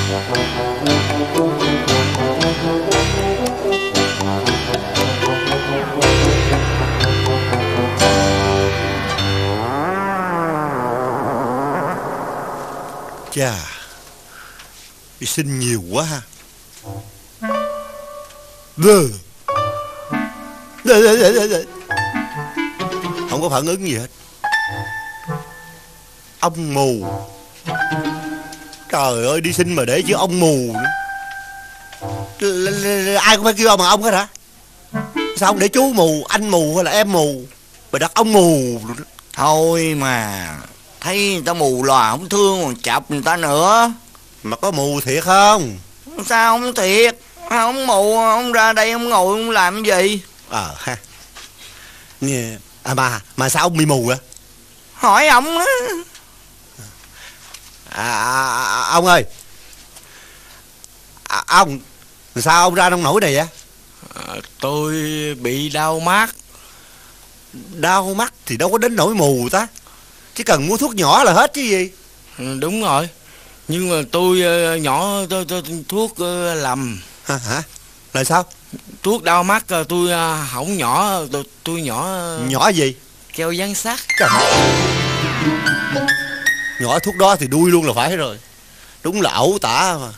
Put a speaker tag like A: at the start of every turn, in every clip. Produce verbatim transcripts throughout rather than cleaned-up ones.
A: Chà, đi xin nhiều quá ha. Đơ. Đơ, đơ, đơ, đơ, đơ. Không có phản ứng gì hết. Ông mù. Trời ơi, đi xin mà để chứ ông mù nữa. Ai cũng phải kêu ông bằng ông hết hả? Sao không để chú mù, anh mù hay là em mù, mà đặt ông mù?
B: Thôi mà, thấy người ta mù lòa không thương còn chọc người ta nữa.
A: Mà có mù thiệt không?
B: Sao không thiệt? Không mù, không ra đây không ngồi không làm cái gì.
A: Ờ ha. Nghe. À mà, mà sao ông bị mù vậy?
B: Hỏi ông đó.
A: À, à, ông ơi. À, ông, sao ông ra nông nổi này vậy?
C: À, tôi bị đau mắt.
A: Đau mắt thì đâu có đến nỗi mù ta. Chỉ cần mua thuốc nhỏ là hết chứ gì.
C: Ừ, đúng rồi. Nhưng mà tôi uh, nhỏ tôi, tôi, tôi thuốc uh, lầm.
A: Hả? Hả? Là sao?
C: Thuốc đau mắt uh, tôi uh, không nhỏ. Tôi, tôi nhỏ uh,
A: Nhỏ gì?
C: keo dán sắt.
A: Trời ơi. Nhỏ thuốc đó thì đuôi luôn là phải rồi. Đúng là ẩu tả mà.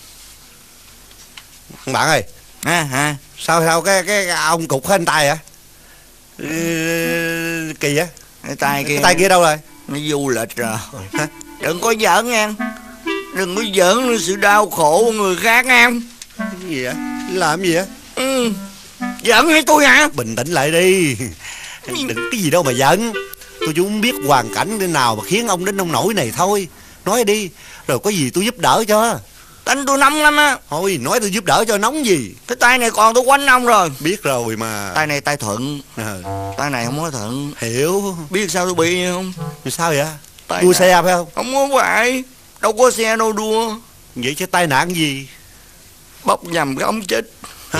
A: Bạn ơi.
B: À, à.
A: Sao sao cái cái, cái ông cục hết tay hả? Ừ, kỳ á.
B: Cái tay kia.
A: Cái tay kia đâu rồi?
B: Nó du lịch rồi. Hả? Đừng có giỡn nha. Đừng có giỡn lên sự đau khổ của người khác nha.
A: Cái gì vậy? Làm gì vậy?
B: Ừ. Giỡn hay tôi hả?
A: Bình tĩnh lại đi. Đừng cái gì đâu mà giận. Tôi chỉ muốn biết hoàn cảnh thế nào mà khiến ông đến nông nổi này thôi. Nói đi, rồi có gì tôi giúp đỡ cho.
B: Tánh tôi nóng lắm á.
A: Thôi nói tôi giúp đỡ cho nóng gì.
B: Cái tay này còn tôi quánh ông rồi.
A: Biết rồi mà.
B: Tay này tay thuận.
A: À.
B: Tay này không có thuận.
A: Hiểu.
B: Biết sao tôi bị không?
A: Sao vậy?
B: Tay
A: đua
B: này.
A: Xe phải không?
B: Không có phải. Đâu có xe đâu đua.
A: Vậy chứ tai nạn gì?
B: Bóc nhầm cái ống chích.
A: Hả?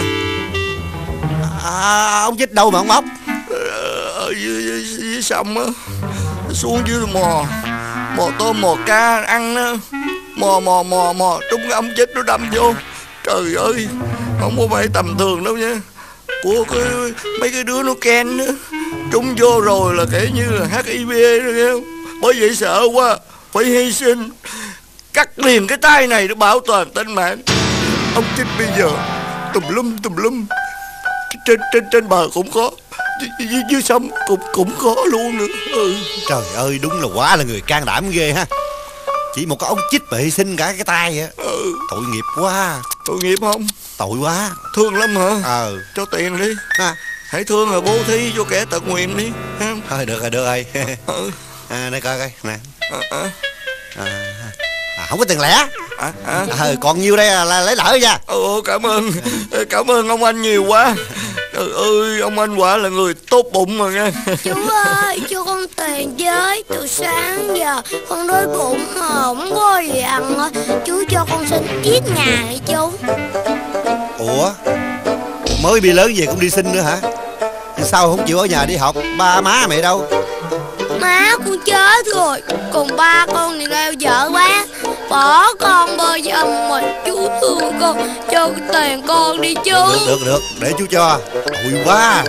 A: À, ống chích đâu mà ông bóc?
B: Ở dưới, dưới, dưới sông á. Xuống dưới mò. Mò tôm mò cá ăn á. Mò mò mò mò trúng cái ống chích nó đâm vô. Trời ơi. Không có phải tầm thường đâu nha. Của cái, mấy cái đứa nó ken á. Trúng vô rồi là kể như là hát i vê rồi nghe không? Bởi vậy sợ quá. Phải hy sinh. Cắt liền cái tay này để bảo toàn tính mạng. Ống chích bây giờ tùm lum tùm lum. Trên trên trên bờ cũng có. Dưới, dưới sông cũng cũng có luôn nữa. Ừ.
A: Trời ơi, đúng là quá là người can đảm ghê ha. Chỉ một cái ống chích mà hy sinh cả cái tay á.
B: Ừ.
A: Tội nghiệp quá.
B: Tội nghiệp không?
A: Tội quá.
B: Thương lắm hả?
A: Ờ.
B: Cho tiền đi
A: Ha.
B: Hãy thương rồi bố thí cho kẻ tật nguyền đi ha.
A: Thôi được rồi, được rồi.
B: Ừ.
A: À, đây coi coi nè.
B: À, à.
A: À, à, không có tiền lẻ.
B: À, à.
A: À, còn nhiêu đây là, là lấy lỡ nha.
B: Ồ, cảm ơn. Cảm ơn ông anh nhiều quá. Trời ơi, ông anh quả là người tốt bụng mà nha.
D: Chú ơi, cho con tiền với. Từ sáng giờ con đói bụng mà không có gì ăn hết. Chú cho con xin chiếc ngàn đi chú.
A: Ủa, mới bị lớn về cũng đi xin nữa hả? Sao không chịu ở nhà đi học? Ba má mẹ đâu?
D: Má con chết rồi. Còn ba con thì đeo vợ bác. Bỏ con bơi cho ông mà chú thương con. Cho tiền con đi chú.
A: Được, được, được, để chú cho. Tội quá.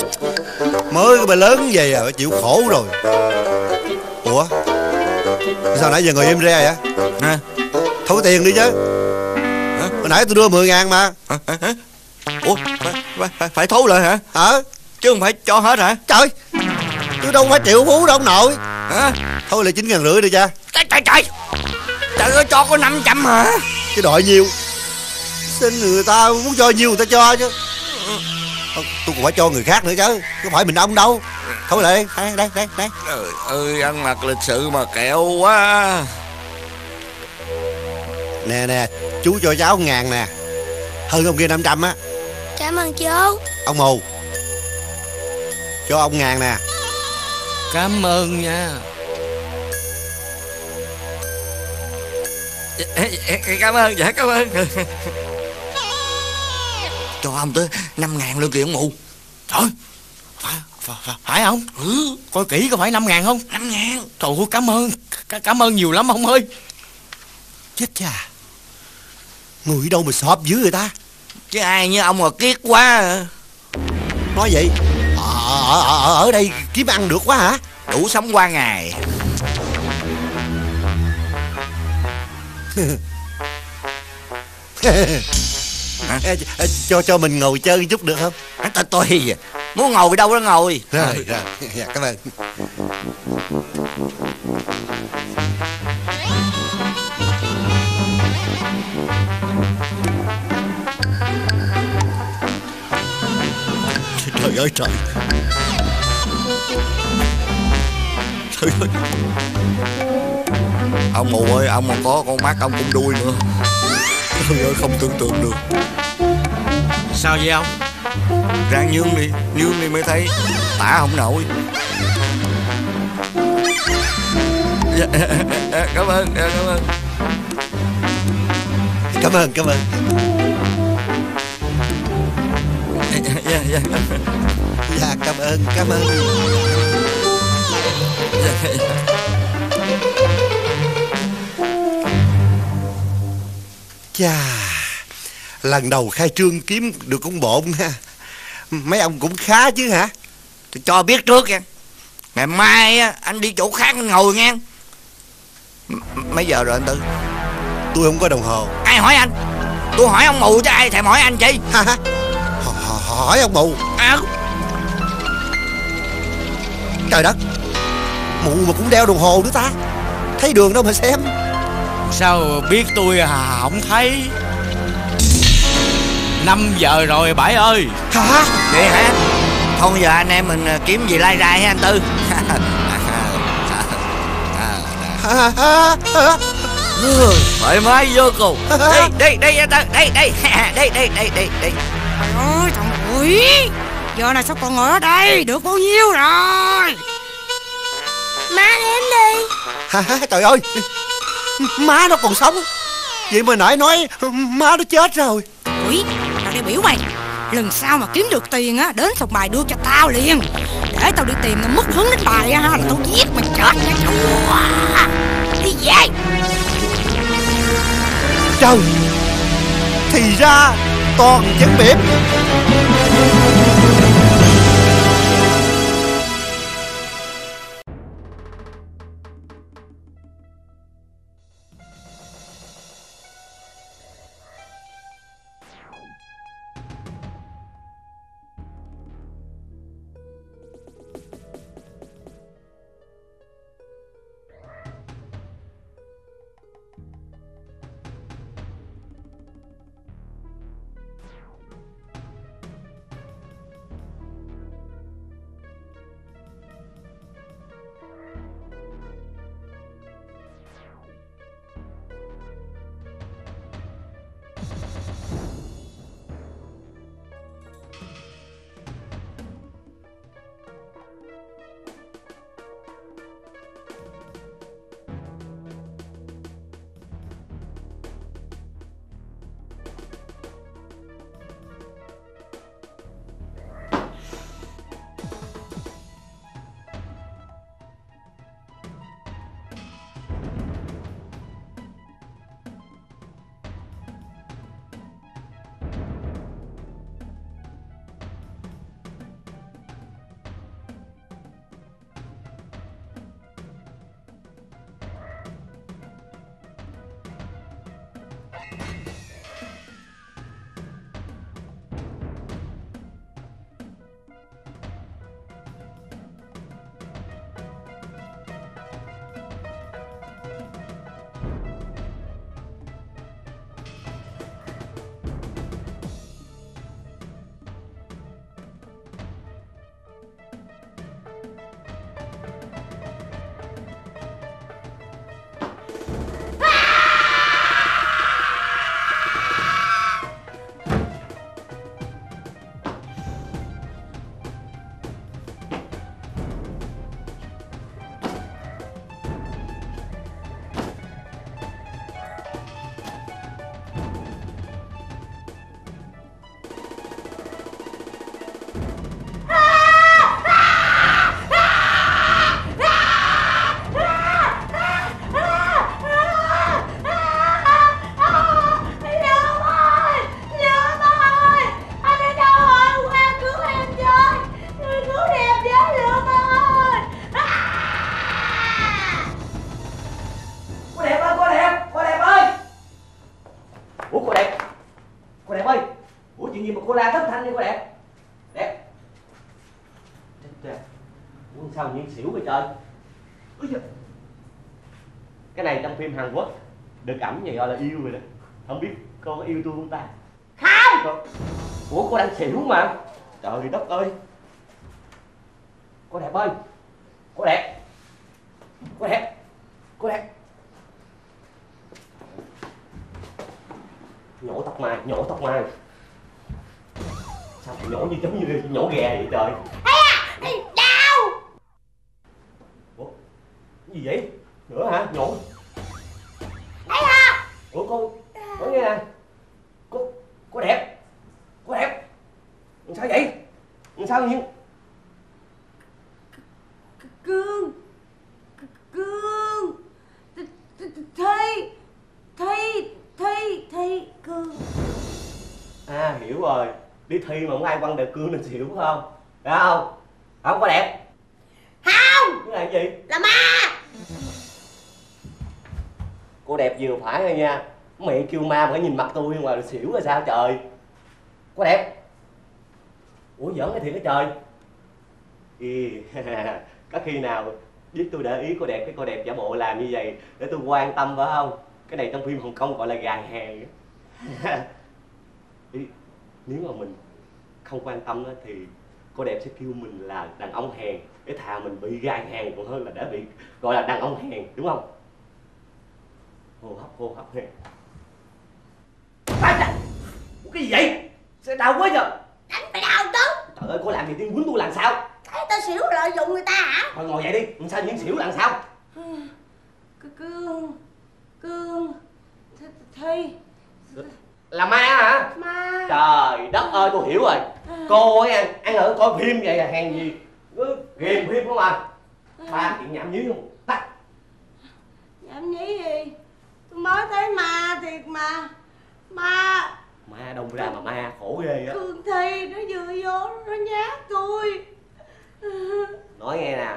A: Mới bà lớn về à, chịu khổ rồi. Ủa, sao nãy giờ ngồi im re vậy?
B: Hả?
A: Thối tiền đi chứ. Hả? Hồi nãy tôi đưa mười ngàn mà.
B: Hả? Hả? Ủa, phải, phải, phải, phải thấu lại hả?
A: Hả?
B: Chứ không phải cho hết hả?
A: Trời, tôi đâu phải triệu phú đâu ông nội.
B: Hả?
A: Thôi là chín ngàn rưỡi đi cha.
B: Trời trời trời. Trời ơi, cho có năm trăm hả?
A: Chứ đòi nhiêu? Xin người ta muốn cho nhiêu người ta cho chứ. Tôi còn phải cho người khác nữa chứ. Không phải mình ông đâu. Thôi lại đây, đây, đây, đây.
B: Trời ơi, ăn mặc lịch sự mà kẹo quá.
A: Nè nè, chú cho cháu ngàn nè. Hơn ông kia năm trăm á.
D: Cảm ơn chú.
A: Ông mù, cho ông ngàn nè.
C: Cảm ơn nha.
B: Cảm ơn, dạ cảm ơn. Cho ông tới năm ngàn luôn kìa ông mụ.
C: Trời, phải, phải, phải, phải không?
B: Ừ.
C: Coi kỹ có phải năm ngàn không?
B: Năm ngàn.
C: Trời ơi, cảm ơn. Cảm ơn nhiều lắm ông ơi.
A: Chết cha, Người đâu mà xộp dữ người ta.
C: Chứ ai như ông mà kiết quá à.
A: Nói vậy ở, ở, ở, ở đây kiếm ăn được quá hả?
C: Đủ sống qua ngày.
A: Ê, cho cho mình ngồi chơi một chút được không?
C: Tôi tôi muốn ngồi đâu đó ngồi.
A: Rồi, rồi. Dạ, cảm ơn. Trời ơi trời.
B: Trời ơi. Ông mù ơi, ông mà có con mắt ông cũng đuôi nữa. Trời ơi, không tưởng tượng được.
C: Sao vậy ông?
B: Ráng nhướng đi, nhướng đi mới thấy. Tả không nổi. Dạ, cảm ơn, cảm ơn.
A: Cảm ơn, cảm ơn.
B: Dạ, dạ.
A: Dạ, cảm ơn, cảm ơn.
B: Dạ, dạ.
A: Chà, lần đầu khai trương kiếm được con bộn ha. Mấy ông cũng khá chứ hả?
C: Tôi cho biết trước nha. Ngày mai á, anh đi chỗ khác anh ngồi nghe.
B: Mấy giờ rồi anh Tư?
A: Tôi không có đồng hồ.
C: Ai hỏi anh? Tôi hỏi ông mù chứ ai thèm hỏi anh chi.
A: Ha ha. Hỏi ông mù.
C: À.
A: Trời đất, mụ mà cũng đeo đồng hồ nữa ta. Thấy đường đâu mà xem.
C: Sao biết tôi à, không thấy. Năm giờ rồi Bảy ơi.
A: Hả?
C: Vậy hả? Thôi giờ anh em mình kiếm gì lai rai ha anh Tư.
A: Hả? Hả? Hả?
C: Thoải mái vô cùng. Đây, đây, đây anh Tư. Đây, đây, đây, đây, đây, đây, đây.
E: Trời ơi, thằng quỷ. Giờ này sao còn ngồi ở đây? Được bao nhiêu rồi?
D: Má đếm đi.
A: Hả? Trời ơi, má nó còn sống. Vậy mà nãy nói má nó chết rồi.
E: Quỷ, tao đây biểu mày. Lần sau mà kiếm được tiền á, đến sòng bài đưa cho tao liền. Để tao đi tìm nó mất hứng đến bài á, là tao giết mày chết nha chùa. Đi về.
A: Trời, thì ra toàn chân biểm.
F: chuyện gì mà cô la thất thanh vậy cô đẹp? Đẹp. Chết cha. Ủa sao nhiên xỉu vậy trời? Ôi giời. Cái này trong phim Hàn Quốc được ẩm vậy gọi là yêu rồi đó. Không biết cô có yêu tôi không ta?
E: Không.
F: Ủa cô đang xỉu mà. Trời đất ơi. Cô đẹp ơi. Cô đẹp. Cô đẹp. Cô đẹp. Nhổ tóc mai, nhổ tóc mai. Sao phải nhổ như giống như nhổ ghè vậy trời?
E: Ây da, đau.
F: Ủa, cái gì vậy? Nữa hả? Nhổ.
E: Ây da.
F: Ủa cô, nói nghe nè. Cô, cô đẹp. Cô đẹp. Sao vậy? Sao nhiên?
E: Cương. Cương. Thi. Thi. Thi. Thi. Cương.
F: À hiểu rồi. Đi thi mà không ai quăng được cương nên xỉu phải không? Phải không? Không có đẹp.
E: Không.
F: Cái này gì?
E: Là ma.
F: Cô đẹp vừa phải thôi nha. Miệng kêu ma mà cái nhìn mặt tôi mà xỉu là sao trời? Cô đẹp. Ủa giỡn cái thiệt cái trời. Ý, có khi nào biết tôi để ý cô đẹp cái cô đẹp giả bộ làm như vậy để tôi quan tâm phải không? Cái này trong phim Hồng Kông gọi là gài hàng. Ý, nếu mà mình không quan tâm thì cô đẹp sẽ kêu mình là đàn ông hèn, để thà mình bị gài hàng còn hơn là để bị gọi là đàn ông hèn, đúng không? Hô hấp hô hấp hèn. Cái gì vậy? Sao đau quá vậy?
E: Đánh phải đau chứ.
F: Trời ơi cô làm gì tiên quýnh tôi làm sao?
E: Thấy tao xỉu lợi dụng người ta hả?
F: Thôi ngồi dậy đi, làm sao nhiên xỉu làm sao?
E: Cương. Cương. Thi.
F: Là ma hả?
E: Ma.
F: Trời đất ơi tôi hiểu rồi. Cô ấy ăn, ăn ở coi phim vậy là hàng gì? Cứ ghiền phim không à? Ba chuyện nhảm nhí không? Tắt.
E: Nhảm nhí gì? Tôi mới thấy ma thiệt mà. Ma.
F: Ma đâu ra mà ma, khổ ghê á.
E: Cương Thi nó vừa vô nó nhát tôi.
F: Nói nghe nè.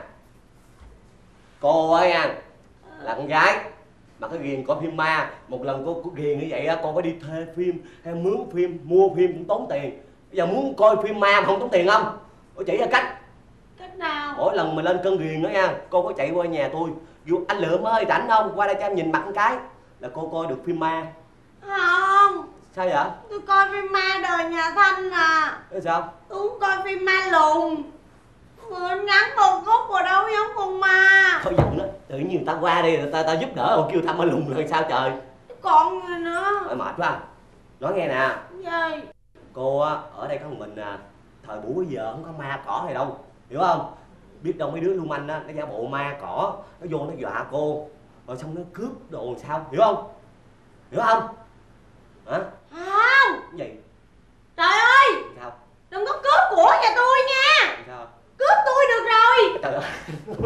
F: Cô ấy ăn là con gái mà cái ghiền coi phim ma, một lần cô có ghiền như vậy á, cô có đi thuê phim hay mướn phim, mua phim cũng tốn tiền. Bây giờ muốn coi phim ma mà không tốn tiền không? Cô chỉ ra cách.
E: Cách nào?
F: Mỗi lần mà lên cơn ghiền đó nha, cô có chạy qua nhà tôi, dù anh Lượm ơi rảnh không, qua đây cho em nhìn mặt một cái là cô coi được phim ma.
E: Không.
F: Sao vậy?
E: Tôi coi phim ma đời nhà Thanh à.
F: Thế sao?
E: Tôi không coi phim ma lùn. Người ngắn một khúc rồi đâu giống con ma.
F: Thôi giận đó, tự nhiên người ta qua đi, người ta, ta giúp đỡ, còn kêu thăm ở lùng rồi sao trời?
E: Còn người nữa.
F: Thôi mệt quá. Nói nghe nè.
E: Gì?
F: Cô á, ở đây có một mình à, thời buổi bây giờ không có ma cỏ hay đâu, hiểu không? Biết đâu mấy đứa lưu manh á, nó giả bộ ma cỏ, nó vô nó dọa cô, rồi xong nó cướp đồ làm sao, hiểu không? Hiểu không? Hả?
E: Không.
F: Cái gì?
E: Trời ơi.
F: Sao?
E: Đừng có cướp của nhà tôi nha.
F: Sao?
E: Cướp tôi được rồi.
F: Trời ơi.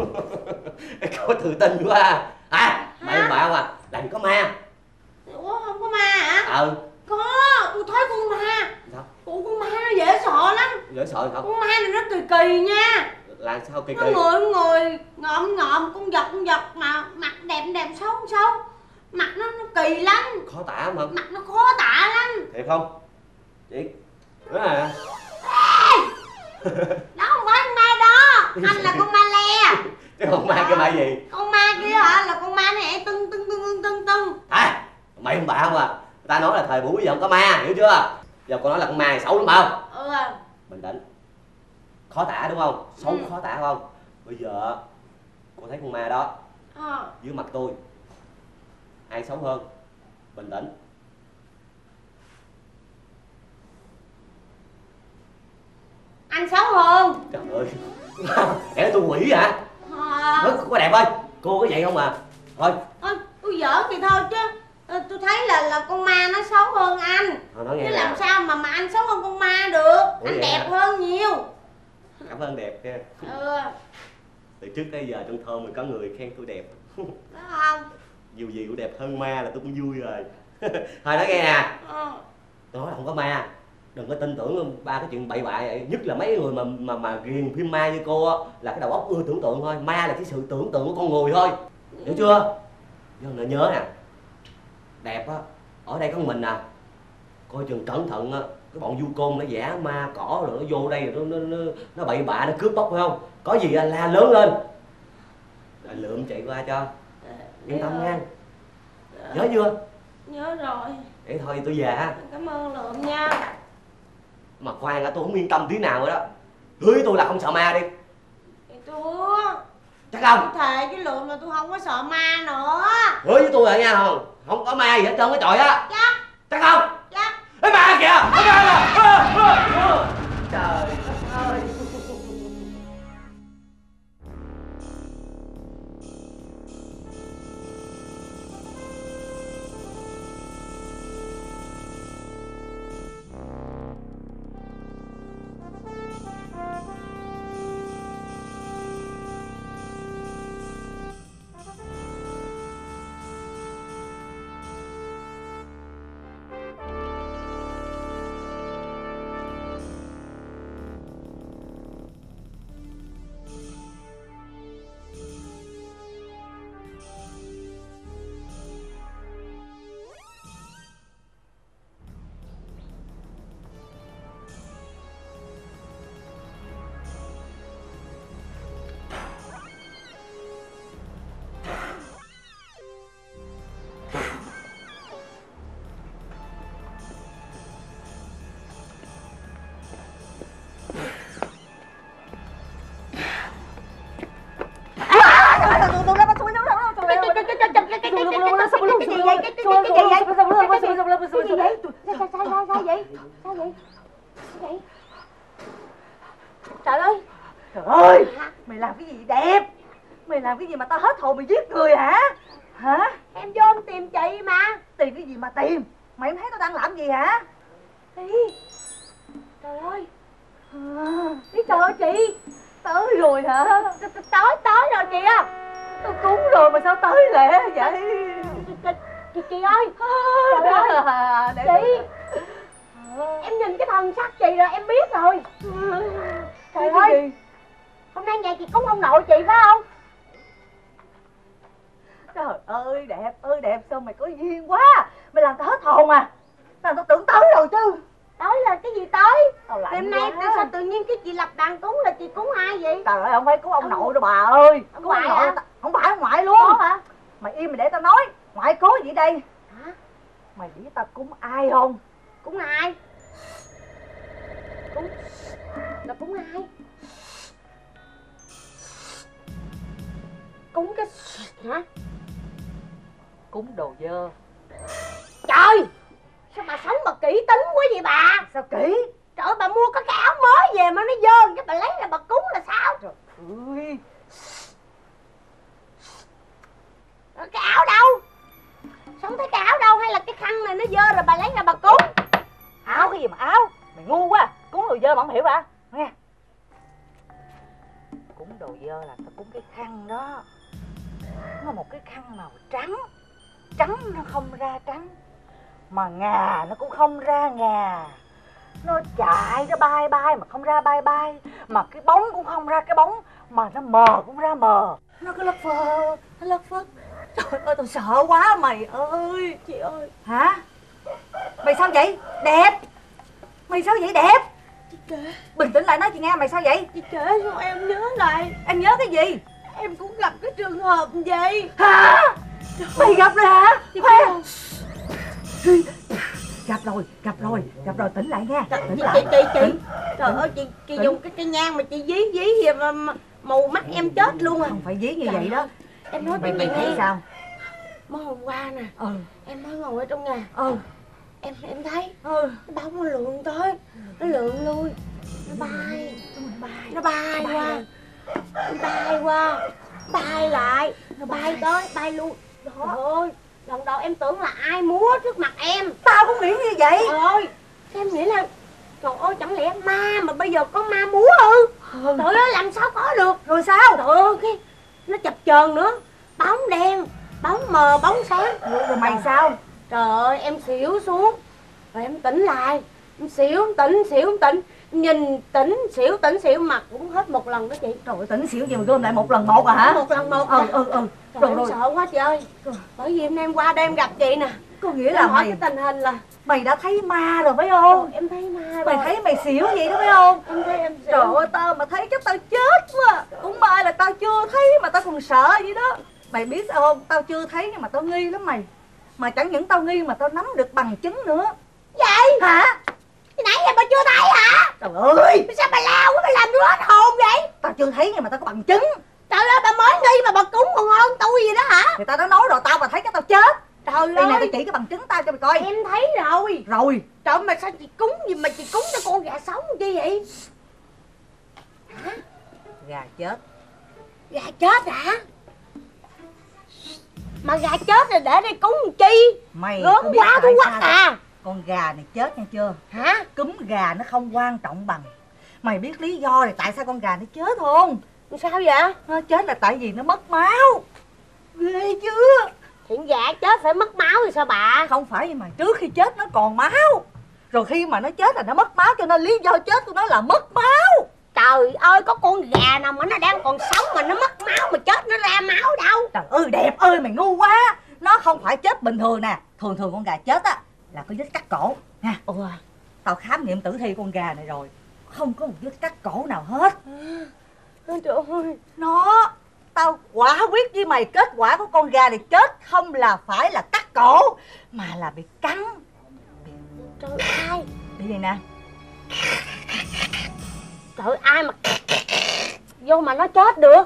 F: Cô tự tin quá à. À, mày bảo à, làm gì có ma.
E: Ủa không có ma hả?
F: Ờ.
E: Có, tôi thấy con ma.
F: Sao?
E: Ủa con ma nó dễ sợ lắm.
F: Dễ sợ sao?
E: Con ma này nó kỳ kỳ nha.
F: Là sao kỳ
E: Nó
F: kỳ?
E: người người ngợm ngợm con vật con vật mà mặt đẹp đẹp xấu xấu. Mặt nó nó kỳ lắm.
F: Khó tả mà.
E: Mặt nó khó tả lắm.
F: Thiệt không? Chị. Đó à.
E: Đó không phải con ma đó. Anh là con ma le.
F: Cái con ma cái ma gì?
E: Con ma kia hả là con ma này tưng tưng tưng tưng tưng tưng.
F: À, mày không bạ không à? Người ta nói là thời buổi bây giờ không có ma, hiểu chưa? Giờ con nói là con ma này xấu lắm phải không?
E: Ừ.
F: Bình tĩnh. Khó tả đúng không? Xấu
E: Ừ.
F: khó tả không? Bây giờ cô thấy con ma đó
E: Ờ.
F: dưới mặt tôi, ai xấu hơn? Bình tĩnh.
E: Anh xấu hơn.
F: Trời ơi. Để tôi quỷ hả?
E: Ờ.
F: Cô đẹp ơi, cô có vậy không à? Thôi.
E: Thôi, tôi giỡn thì thôi chứ. Ờ, tôi thấy là là con ma nó xấu hơn anh.
F: Thôi nói nghe
E: Chứ
F: nè.
E: làm sao mà mà anh xấu hơn con ma được.
F: Ủa
E: Anh
F: vậy
E: đẹp
F: hả?
E: hơn nhiều.
F: Cảm ơn đẹp nha.
E: Ừ.
F: Từ trước tới giờ trong thôn mình có người khen tôi đẹp.
E: Đó không?
F: Dù gì cũng đẹp hơn ma là tôi cũng vui rồi. Thôi nói nghe nè.
E: Ừ.
F: Tôi nói là không có ma, đừng có tin tưởng ba cái chuyện bậy bạ vậy. Nhất là mấy người mà mà mà ghiền phim ma như cô á, là cái đầu óc ưa tưởng tượng thôi. Ma là cái sự tưởng tượng của con người thôi, hiểu chưa? Nhưng mà nhớ nè, đẹp á, ở đây có mình à, coi chừng cẩn thận á, cái bọn du côn nó giả ma cỏ rồi nó vô đây rồi nó nó nó, nó bậy bạ nó cướp bóc phải không? Có gì la lớn lên. Rồi lượm chạy qua cho. Yên tâm nha. Nhớ chưa?
D: Nhớ rồi.
F: Để thôi tôi về ha.
D: Cảm ơn Lượm nha.
F: Mà khoan á, tôi không yên tâm tí nào rồi đó. Hứa với tôi là không sợ ma đi.
D: Thì tôi
F: Chắc không?
D: thề với Lượm là tôi không có sợ ma nữa.
F: Hứa với tôi rồi nha không? Không có ma gì hết trơn cái trọi á.
D: Chắc.
F: Chắc không?
D: Chắc.
F: Cái ma kìa! Cái ma kìa! Trời đất ơi!
G: Trời ơi! Trời ơi! Mày làm cái gì đẹp? Mày làm cái gì mà tao hết hồn mày giết người hả? Hả?
D: Em vô em tìm chị mà.
G: Tìm cái gì mà tìm? Mày không thấy tao đang làm gì hả?
D: Đi. Trời ơi!
G: Đi trời ơi chị! Tới rồi hả?
D: Tới tới rồi kìa.
G: Tao cúng rồi mà sao tới lẹ vậy?
D: Chị chị ơi! Trời ơi! Chị! Em nhìn cái thần sắc chị rồi em biết rồi. Trời ơi! Hôm nay nhà chị cúng ông nội chị phải không?
G: Trời ơi đẹp ơi đẹp, sao mày có duyên quá. Mày làm tao hết hồn à. Tao tao tưởng tới rồi chứ.
D: Tới là cái gì tới?
G: Đêm
D: nay tại sao tự nhiên cái chị lập đàn cúng là chị cúng ai vậy?
G: Trời ơi không phải cúng ông nội đâu bà ơi.
D: Ông
G: Cúng ông
D: ngoại
G: nội
D: hả?
G: ta... Không phải ông ngoại luôn.
D: Có hả?
G: Mày im mày để tao nói. Ngoại cố gì đây?
D: Hả?
G: Mày biết tao cúng ai không?
D: Cúng ai? Cúng... Là cúng ai? Cúng cái... Hả?
G: Cúng đồ dơ.
D: Trời! Sao bà sống mà kỹ tính quá vậy bà?
G: Sao kỹ?
D: Trời ơi, bà mua có cái áo mới về mà nó dơ, cái bà lấy ra bà cúng là sao?
G: Trời ơi!
D: Cái áo đâu? Sao không thấy cái áo đâu? Hay là cái khăn này nó dơ rồi bà lấy ra bà cúng?
G: Áo cái gì mà áo? Mày ngu quá. Cúng đồ dơ mà không hiểu hả? Nghe. Cúng đồ dơ là tao cúng cái khăn đó. Nó là một cái khăn màu trắng. Trắng nó không ra trắng, mà ngà nó cũng không ra ngà. Nó chạy nó bay bay mà không ra bay bay, mà cái bóng cũng không ra cái bóng, mà nó mờ cũng ra mờ. Nó cứ lất phơ, nó lất phất. Trời ơi tao sợ quá mày ơi.
D: Chị ơi.
G: Hả? Mày sao vậy? Đẹp. Mày sao vậy đẹp?
D: Chị kể.
G: Bình tĩnh lại nói chị nghe, mày sao vậy?
D: Chị kể cho em nhớ lại.
G: Em nhớ cái gì?
D: Em cũng gặp cái trường hợp vậy.
G: Hả? Mày gặp rồi hả?
D: Chị Khoa.
G: Gặp rồi, gặp rồi, gặp rồi, tỉnh lại nha. Tỉnh
D: chị,
G: lại.
D: chị, chị, chị.
G: Tỉnh.
D: Trời ơi, chị, chị dùng cái cây nhang mà chị dí dí gì mà mù mắt em chết luôn à.
G: Không phải dí như
D: Trời
G: vậy đó.
D: Em nói
G: Mày
D: cho
G: mày
D: chị
G: thấy
D: nghe.
G: sao?
D: Mới hôm qua nè.
G: Ừ.
D: Em mới ngồi ở trong nhà.
G: Ừ.
D: Em em thấy.
G: Ừ.
D: Cái bóng nó lượn tới. Nó lượn lui. Nó bay. Nó bay qua. Nó bay qua. Bay lại. Nó bay tới, bay lui. Trời ơi. Lần đầu em tưởng là ai múa trước mặt em.
G: Tao cũng nghĩ như vậy.
D: Trời ơi. Em nghĩ là trời ơi chẳng lẽ ma mà bây giờ có ma múa ư? Ừ. Trời ơi làm sao có được.
G: Rồi sao?
D: Trời ơi cái nó chập chờn nữa. Bóng đen, bóng mờ, bóng sáng.
G: Rồi, rồi mày sao?
D: Trời ơi em xỉu xuống. Rồi em tỉnh lại. Em xỉu tỉnh xỉu tỉnh. Nhìn tỉnh xỉu tỉnh xỉu mà cũng hết một lần đó chị.
G: Trời ơi tỉnh xỉu gì mà gom lại một lần một à hả?
D: Một lần một.
G: Ừ ừ ừ.
D: Trời
G: Rồi
D: em
G: rồi.
D: sợ quá chị ơi. Bởi vì hôm nay em qua đây em gặp chị nè.
G: Có nghĩa là
D: hỏi
G: mày
D: cái tình hình là
G: mày đã thấy ma rồi phải không?
D: em thấy ma rồi.
G: Mày thấy mày xỉu vậy đó phải không?
D: Em thấy em xỉu.
G: Trời ơi, tao mà thấy chắc tao chết quá. Cũng may là tao chưa thấy mà tao còn sợ vậy đó. Mày biết sao không? Tao chưa thấy nhưng mà tao nghi lắm mày. Mà chẳng những tao nghi mà tao nắm được bằng chứng nữa.
D: Vậy
G: Hả?
D: cái nãy giờ bà chưa thấy hả?
G: Trời ơi,
D: Sao bà lao quá, bà làm tôi hết hồn vậy?
G: tao chưa thấy nhưng mà tao có bằng chứng.
D: Trời ơi, bà mới nghi mà bà cúng còn hơn tôi gì đó hả?
G: Thì tao đã nói rồi, tao mà thấy chắc tao chết.
D: Trời
G: Đây nè, tao
D: ơi,
G: chỉ cái bằng chứng tao cho mày coi.
D: em thấy rồi.
G: Rồi.
D: Trời ơi, mà sao chị cúng gì mà chị cúng cho con gà sống chi vậy? Hả?
G: Gà chết.
D: Gà chết hả? Mà gà chết rồi để đây cúng làm chi?
G: Mày
D: Gớm
G: có biết
D: quá
G: tại
D: thú quắc
G: sao
D: à.
G: đâu? Con gà này chết nha chưa?
D: Hả?
G: Cúm gà nó không quan trọng bằng. Mày biết lý do là tại sao con gà nó chết không?
D: Sao vậy?
G: Nó chết là tại vì nó mất máu. Ghê chưa?
D: Hiện gà chết phải mất máu thì sao bà?
G: Không phải nhưng mà trước khi chết nó còn máu. Rồi khi mà nó chết là nó mất máu, cho nên lý do chết của nó là mất máu.
D: Trời ơi, có con gà nào mà nó đang còn sống mà nó mất máu mà chết nó ra máu đâu.
G: Trời ơi đẹp ơi, mày ngu quá. Nó không phải chết bình thường nè. Thường thường con gà chết á là có vết cắt cổ nha.
D: Ủa?
G: Tao khám nghiệm tử thi con gà này rồi, không có một vết cắt cổ nào hết.
D: Trời ơi.
G: Nó, tao quả quyết với mày, kết quả của con gà này chết không là phải là cắt cổ mà là bị cắn.
D: Trời ai?
G: Bị gì nè?
D: Trời ai mà vô mà nó chết được?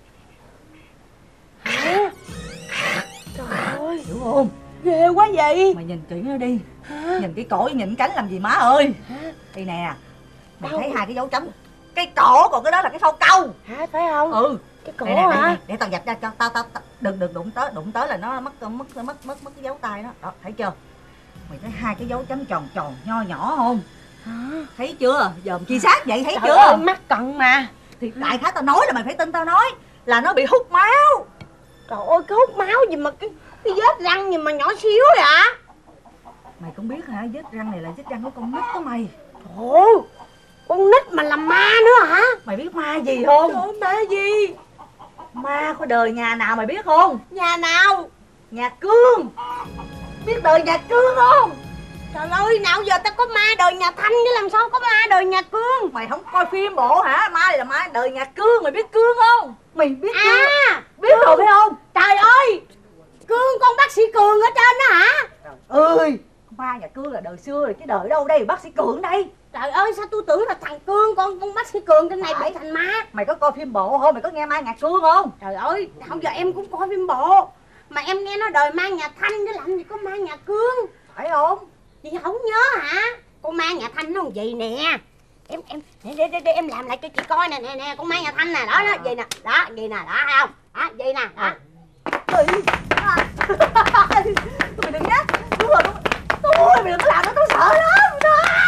D: Hả? Trời ơi,
G: Hiểu không?
D: ghê quá vậy.
G: Mày nhìn kỹ nó đi.
D: Hả?
G: Nhìn cái cổ với nhìn cánh làm gì má ơi.
D: Hả?
G: Đây nè, mày
D: Đâu?
G: thấy hai cái dấu chấm. Cái cổ còn cái đó là cái phao câu.
D: Hả, phải không?
G: Ừ.
D: Cái cổ
G: Đây nè, đây
D: hả?
G: nè, để tao dập ra cho tao, tao, tao đừng đừng đụng tới, đụng tới là nó mất mất mất mất mất cái dấu tay đó. Đó, thấy chưa? Mày thấy hai cái dấu chấm tròn tròn nho nhỏ không?
D: Hả?
G: Thấy chưa? Giờ chi xác vậy thấy
D: Trời
G: chưa?
D: ơi, mắt cận mà.
G: Thì đại khái tao nói là mày phải tin tao nói là nó bị hút máu.
D: Trời ơi, cái hút máu gì mà cái cái vết răng gì mà nhỏ xíu vậy?
G: Mày cũng biết hả, vết răng này là vết răng của con nít đó mày.
D: Ồ, con nít mà làm ma nữa hả?
G: Mày biết ma gì không?
D: Trời ơi, ma gì?
G: Ma có đời nhà nào mày biết không?
D: Nhà nào?
G: Nhà Cương. Biết đời nhà Cương không?
D: Trời ơi, nào giờ tao có ma đời nhà Thanh chứ làm sao có ma đời nhà Cương?
G: Mày không coi phim bộ hả? Ma này là ma đời nhà Cương, mày biết Cương không? Mày biết Cương?
D: À,
G: Biết rồi phải không?
D: trời ơi, Cương con bác sĩ Cường ở trên đó hả?
G: Ơi, ma nhà Cương là đời xưa rồi chứ đời đâu đây bác sĩ Cường đây.
D: Trời ơi, sao tôi tưởng là thằng Cương con con bác sĩ Cường trên này
G: Phải.
D: bị thành ma.
G: Mày có coi phim bộ không? Mày có nghe ma nhà Cương không?
D: Trời ơi, không giờ em cũng coi phim bộ mà em nghe nói đời ma nhà Thanh chứ làm gì có ma nhà Cương.
G: Phải không?
D: Chị không nhớ hả? Con ma nhà Thanh nó làm gì nè. Em em để, để, để, để em làm lại cho chị coi nè nè nè, con ma nhà Thanh nè, đó đó, gì nè, đó, gì nè, đó thấy không? Đó, gì nè, đó.
G: Ơi, à. Mày đừng nhắc. Đúng rồi, đúng rồi. Tôi mày đừng có làm nó, tôi sợ lắm.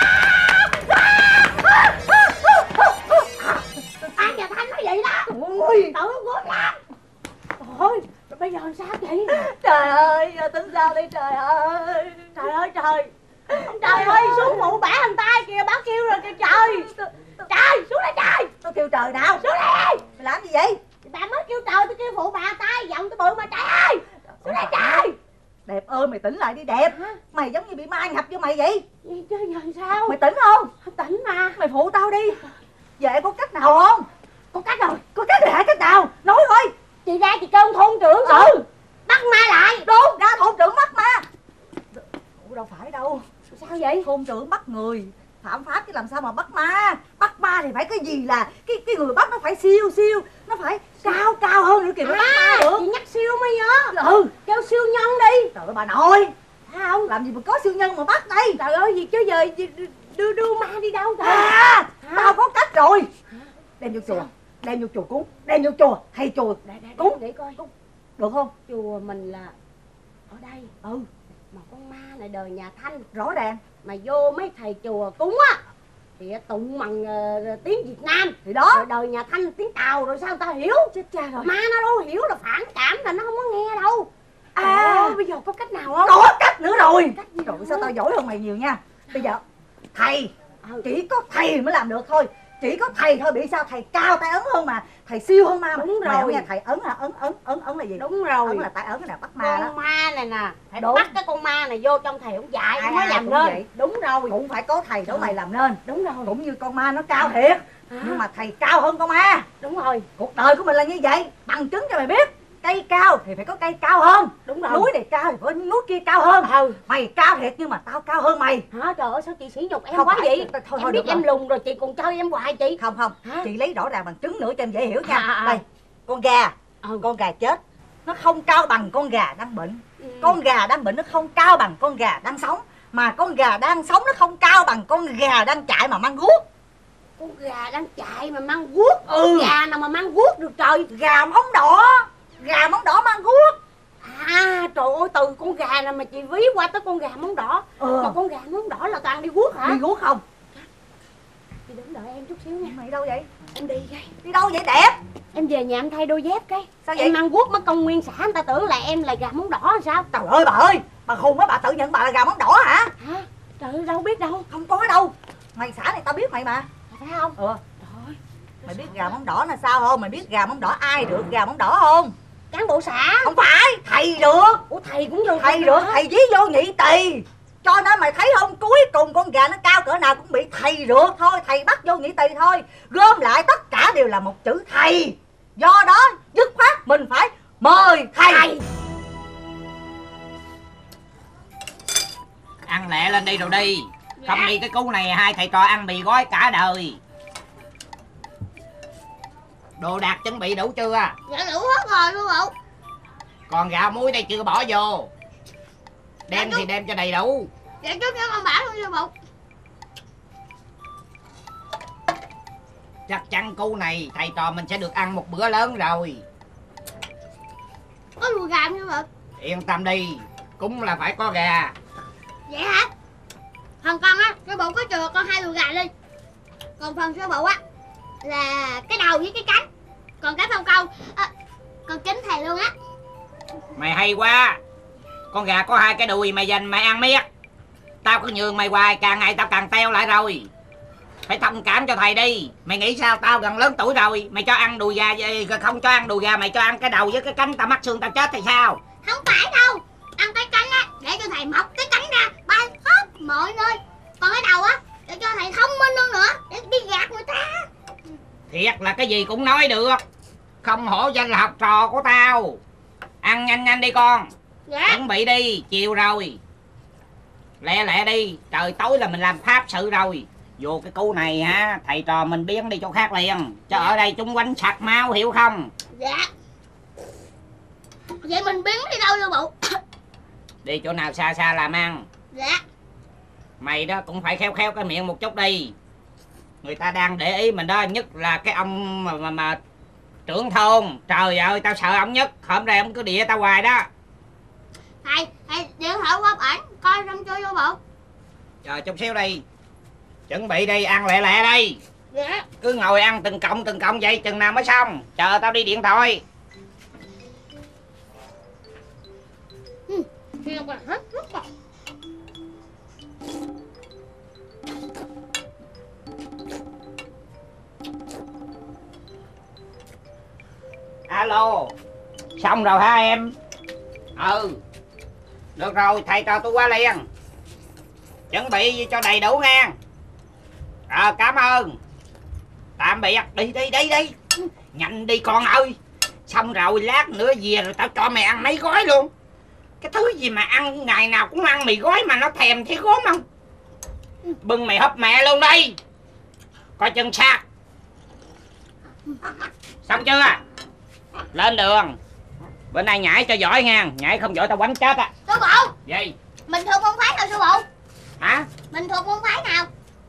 D: Ma nhà Thanh nó vậy đó.
G: Ôi,
D: Tự gớm lắm. Thôi, bây giờ làm sao vậy?
G: trời ơi, giờ tính sao đây trời ơi.
D: Trời ơi trời. Ông trời ơi, xuống phụ bả hành tay kìa, bác kêu rồi kìa trời. Trời, xuống đây trời.
G: Tôi kêu trời nào?
D: Xuống đây.
G: Mày làm gì vậy?
D: Bà mới kêu trời, tôi kêu phụ bà tay giọng tôi bự mà trời ơi. Xuống đây trời.
G: Đẹp ơi, mày tỉnh lại đi Đẹp. Mày giống như bị ma nhập vô mày vậy.
D: Vậy chứ giờ sao?
G: Mày tỉnh không?
D: Tỉnh mà.
G: Mày phụ tao đi. Vậy có cách nào không?
D: Có cách rồi.
G: Có cách gì hả? Cách nào? Nói coi.
D: Chị ra chị kêu ông thôn trưởng
G: Ừ.
D: xuống bắt ma lại.
G: Đúng, ra thôn trưởng bắt ma. Ủa đâu phải đâu.
D: Sao vậy?
G: Thôn trưởng bắt người phạm pháp chứ làm sao mà bắt ma. Bắt ma thì phải cái gì là cái cái người bắt nó phải siêu siêu, nó phải cao cao hơn nữa kìa mới bắt ma được.
D: Chị nhắc siêu mới nhớ.
G: Ừ,
D: Kêu siêu nhân đi.
G: trời ơi bà nội,
D: Phải không?
G: làm gì mà có siêu nhân mà bắt đây.
D: Trời ơi gì chứ giờ gì- đưa đưa ma đi đâu trời?
G: À,
D: Hả?
G: tao có cách rồi. Đem vô chùa, đem vô chùa cúng, đem vô chùa, thầy chùa
D: Để, để,
G: cúng,
D: để coi.
G: được không?
D: Chùa mình là ở đây.
G: Ừ,
D: Mà con ma này đời nhà Thanh.
G: rõ ràng.
D: Mà vô mấy thầy chùa cúng á thì tụng bằng uh, tiếng Việt Nam.
G: Thì đó.
D: Rồi đời nhà Thanh tiếng Tàu rồi sao người ta hiểu?
G: Chết cha rồi.
D: Ma nó đâu hiểu là phản cảm là nó không có nghe đâu.
G: À.
D: Trời ơi, bây giờ có cách nào không?
G: Có cách nữa rồi.
D: Cách gì
G: Trời ơi,
D: nữa?
G: sao tao giỏi hơn mày nhiều nha. Bây giờ thầy,
D: Ừ.
G: chỉ có thầy mới làm được thôi. Chỉ có thầy thôi bị sao? Thầy cao tay ấn hơn mà. Thầy siêu hơn ma mà.
D: Đúng
G: Mày
D: rồi.
G: nghe thầy ấn là ấn ấn ấn ấn là gì?
D: Đúng rồi.
G: Ấn là tay ấn là bắt ma đó.
D: Con ma này nè, thầy
G: Đúng.
D: bắt cái con ma này vô trong thầy ông dạy
G: Ai
D: mới
G: ai
D: làm
G: cũng
D: nên.
G: vậy.
D: Đúng rồi.
G: Cũng phải có thầy đó mày làm nên.
D: Đúng rồi.
G: Cũng như con ma nó cao thiệt,
D: À.
G: nhưng mà thầy cao hơn con ma.
D: Đúng rồi.
G: Cuộc đời của mình là như vậy. Bằng chứng cho mày biết. Cây cao thì phải có cây cao hơn.
D: Đúng rồi.
G: Núi này cao thì phải có núi kia cao hơn.
D: Ừ.
G: Mày cao thiệt nhưng mà tao cao hơn mày.
D: Hả, trời ơi sao chị sỉ nhục em
G: Không
D: quá
G: phải,
D: vậy?
G: thôi, thôi,
D: Em
G: được
D: biết em
G: rồi.
D: lùn rồi chị còn chơi em hoài chị.
G: Không không,
D: Hả?
G: chị lấy rõ ràng bằng chứng nữa cho em dễ hiểu nha.
D: À, à, à.
G: Đây, con gà,
D: Ừ.
G: con gà chết nó không cao bằng con gà đang bệnh.
D: Ừ.
G: Con gà đang bệnh nó không cao bằng con gà đang sống. Mà con gà đang sống nó không cao bằng con gà đang chạy mà mang guốc.
D: Con gà đang chạy mà mang guốc.
G: Ừ.
D: Gà nào mà mang guốc được trời.
G: Gà móng đỏ, gà móng đỏ mang guốc.
D: À trời ơi, từ con gà nào mà chị ví qua tới con gà móng đỏ.
G: Ừ.
D: Mà con gà móng đỏ là toàn đi guốc hả?
G: Đi guốc không?
D: Chị đứng đợi em chút xíu nha.
G: Mày đâu vậy?
D: Em đi cái.
G: Đi đâu vậy đẹp?
D: Em về nhà em thay đôi dép cái.
G: Sao vậy?
D: Em mang guốc mất công nguyên xã người ta tưởng là em là gà móng đỏ là sao?
G: Trời ơi bà ơi, bà khùng á, bà tự nhận bà là gà móng đỏ hả?
D: Hả? Trời ơi đâu biết đâu.
G: Không có đâu. Mày xã này tao biết mày mà.
D: Phải không?
G: Ừ.
D: Trời ơi.
G: Mày biết gà móng đỏ là sao không? Mày biết gà móng đỏ ai được gà móng đỏ không?
D: Cán bộ xã.
G: Không phải, thầy được.
D: Ủa thầy cũng vô
G: Thầy
D: trong
G: được,
D: đó.
G: thầy dí vô nhị tỳ. Cho nên mày thấy không, cuối cùng con gà nó cao cỡ nào cũng bị thầy rượt thôi. Thầy bắt vô nhị tỳ thôi. Gom lại tất cả đều là một chữ thầy. Do đó dứt khoát mình phải mời thầy, thầy.
H: Ăn lẹ lên đi rồi đi. Không đi cái cú này hai thầy trò ăn mì gói cả đời. Đồ đạc chuẩn bị đủ chưa?
D: Dạ đủ hết rồi luôn bộ.
H: Còn gạo muối đây chưa bỏ vô. Đem
D: Dạ,
H: thì đem cho đầy đủ.
D: Dạ chút cho con bảo luôn nha bộ.
H: Chắc chắn cú này thầy trò mình sẽ được ăn một bữa lớn rồi.
D: Có đùi gà nha bộ.
H: Yên tâm đi, cũng là phải có gà.
D: Vậy hả? Phần con á, cái bộ có chừa con hai đùi gà đi. Còn phần sơ bộ á là cái đầu với cái cánh. Còn cái phao câu à, còn kính thầy luôn á.
H: Mày hay quá. Con gà có hai cái đùi mày dành mày ăn miết. Tao cứ nhường mày hoài, càng ngày tao càng teo lại rồi. Phải thông cảm cho thầy đi. Mày nghĩ sao, tao gần lớn tuổi rồi, mày cho ăn đùi gà, không cho ăn đùi gà, mày cho ăn cái đầu với cái cánh, tao mắc xương tao chết thì sao?
D: Không phải đâu. Ăn cái cánh á để cho thầy mọc cái cánh ra bay hết mọi nơi. Còn cái đầu á để cho thầy thông minh hơn nữa, để đi gạt người ta.
H: Thiệt là cái gì cũng nói được. Không hổ danh là học trò của tao. Ăn nhanh nhanh đi con.
D: Dạ.
H: Chuẩn bị đi, chiều rồi. Lẹ lẹ đi, trời tối là mình làm pháp sự rồi. Vô cái cú này hả, thầy trò mình biến đi chỗ khác liền. Cho ở đây chúng quánh sặc máu, hiểu không?
D: Dạ. Vậy mình biến đi đâu vô bộ?
H: Đi chỗ nào xa xa làm ăn.
D: Dạ.
H: Mày đó cũng phải khéo khéo cái miệng một chút đi. Người ta đang để ý mình đó, nhất là cái ông mà, mà, mà trưởng thôn. Trời ơi, tao sợ ông nhất. Hôm nay ông cứ đĩa tao hoài đó.
D: Thầy, thầy điện thoại qua ảnh coi xong chơi vô bộ.
H: Chờ chút xíu đi. Chuẩn bị đi, ăn lẹ lẹ đi.
D: Dạ.
H: Cứ ngồi ăn từng cọng từng cọng vậy, chừng nào mới xong. Chờ tao đi điện thoại.
D: Ừ, thiệt là hết rất rồi.
H: Alo. Xong rồi hả em? Ừ. Được rồi, thầy trò tôi qua liền. Chuẩn bị cho đầy đủ nha. Ờ, cảm ơn. Tạm biệt. Đi đi đi đi. Nhanh đi con ơi. Xong rồi lát nữa về rồi tao cho mày ăn mấy gói luôn. Cái thứ gì mà ăn ngày nào cũng ăn mì gói mà nó thèm thấy gốm không? Bưng mày hấp mẹ luôn đi. Coi chừng sạc. Xong chưa? Lên đường. Bữa nay nhảy cho giỏi nha. Nhảy không giỏi tao quánh chết á.
D: Sư bộ.
H: Gì?
D: Mình thuộc môn phái nào sư bộ?
H: Hả?
D: Mình thuộc môn phái nào?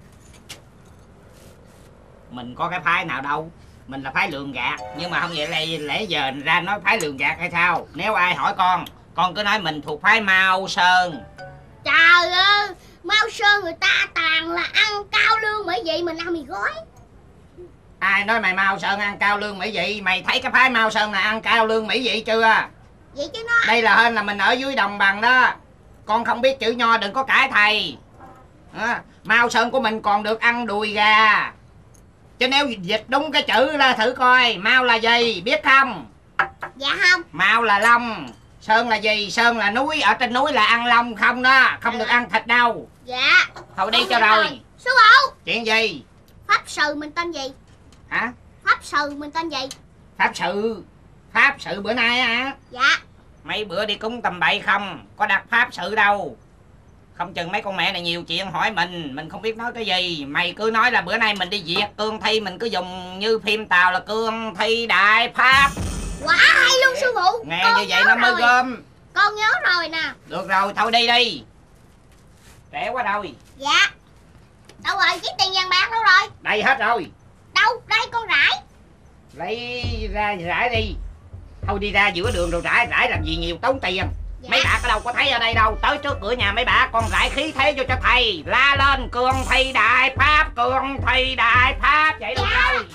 H: Mình có cái phái nào đâu. Mình là phái lường gạt. Nhưng mà không vậy là lẽ giờ ra nói phái lường gạt hay sao? Nếu ai hỏi con, con cứ nói mình thuộc phái Mao Sơn.
D: Trời ơi, Mao Sơn người ta toàn là ăn cao lương bởi vậy mình ăn mì gói.
H: Ai nói mày Mao Sơn ăn cao lương mỹ vị? Mày thấy cái phái Mao Sơn này ăn cao lương mỹ vị chưa?
D: Vậy chứ nó.
H: Đây là hên là mình ở dưới đồng bằng đó. Con không biết chữ nho đừng có cãi thầy. À, Mao Sơn của mình còn được ăn đùi gà. Chứ nếu dịch đúng cái chữ ra thử coi. Mao là gì biết không?
D: Dạ không.
H: Mao là long. Sơn là gì? Sơn là núi. Ở trên núi là ăn long không đó. Không được ăn thịt đâu.
D: Dạ.
H: Thôi đi cho rồi. rồi
D: Sư phụ.
H: Chuyện gì?
D: Pháp sư mình tên gì?
H: Hả?
D: Pháp sư mình tên gì?
H: Pháp sự. Pháp sự bữa nay hả?
D: Dạ.
H: Mấy bữa đi cúng tầm bậy không? Có đặt pháp sự đâu. Không chừng mấy con mẹ này nhiều chuyện hỏi mình. Mình không biết nói cái gì. Mày cứ nói là bữa nay mình đi diệt cương thi. Mình cứ dùng như phim Tàu là cương thi đại pháp.
D: Quá hay luôn sư phụ.
H: Nghe
D: con
H: như vậy nó mới gom.
D: Con nhớ rồi nè.
H: Được rồi thôi đi đi. Rẻ quá rồi.
D: Dạ. Đâu rồi chiếc tiền vàng bạc đâu rồi?
H: Đây hết rồi.
D: Đâu đây con rải.
H: Lấy ra rải đi. Thôi đi ra giữa đường rồi rải. Rải làm gì nhiều tốn tiền. Dạ. Mấy bà có đâu có thấy ở đây đâu. Tới trước cửa nhà mấy bà con rải khí thế vô cho thầy. La lên cương thi đại pháp. Cương thi đại pháp. Vậy được dạ. rồi.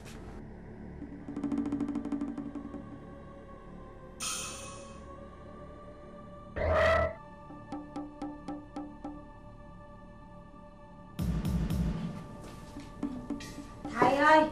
D: Thầy ơi,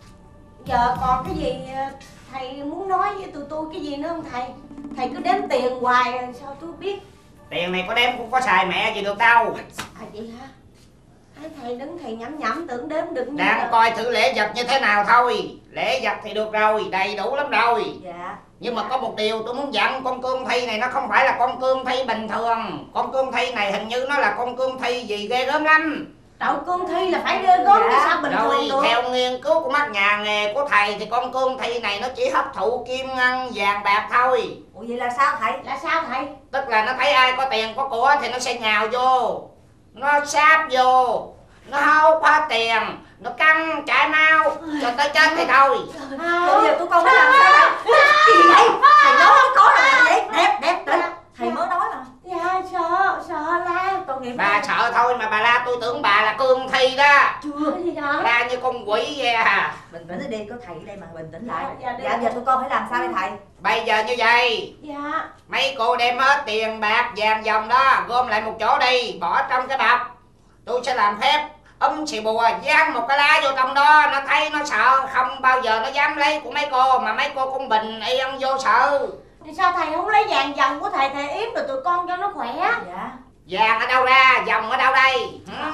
D: giờ còn cái gì thầy muốn nói với tụi tôi cái gì nữa không thầy? Thầy cứ đếm tiền hoài sao tôi biết.
H: Tiền này có đếm cũng có xài mẹ gì được đâu.
D: À vậy hả? Thấy thầy đứng thầy nhẩm nhẩm tưởng đếm được như
H: đang coi thử lễ vật như thế nào thôi. Lễ vật thì được rồi, đầy đủ lắm rồi.
D: Dạ.
H: Nhưng mà có một điều tôi muốn dặn, con cương thi này nó không phải là con cương thi bình thường. Con cương thi này hình như nó là con cương thi gì ghê gớm lắm.
D: Trời, cương thi là phải ghê gớm chứ sao bình
H: rồi,
D: thường được.
H: Theo nghiên cứu của mắt nhà nghề của thầy thì con cương thi này nó chỉ hấp thụ kim ngân vàng bạc thôi.
D: Ủa vậy là sao thầy? Là sao thầy?
H: Tức là nó thấy ai có tiền có của thì nó sẽ nhào vô, nó sáp vô, nó hâu qua tiền, nó căng chạy mau cho tới chết thì thôi.
D: Bây giờ tụi con phải làm sao đây? Gì vậy? Thầy nói có là vậy. Đẹp đẹp đẹp. Thầy mới nói mà. Dạ sợ sợ la tội nghiệp.
H: Bà sợ thôi mà bà la tôi tưởng bà là cương thi đó.
D: Chưa gì hả?
H: La như con quỷ vậy à.
I: Bình tĩnh đi, có thầy ở đây mà bình tĩnh lại.
D: Dạ, dạ,
I: dạ giờ tụi con phải làm sao đây thầy?
H: Bây giờ như vậy.
D: Dạ.
H: Mấy cô đem hết tiền bạc vàng dòng đó gom lại một chỗ đi, bỏ trong cái bọc. Tôi sẽ làm phép ấm xì bùa dán một cái lá vô trong đó. Nó thấy nó sợ không bao giờ nó dám lấy của mấy cô. Mà mấy cô cũng bình yên vô sợ.
D: Thì sao thầy không lấy vàng dòng của thầy, thầy yếm rồi tụi con cho nó khỏe.
I: Dạ.
H: Vàng ở đâu ra, dòng ở đâu đây? Ừ?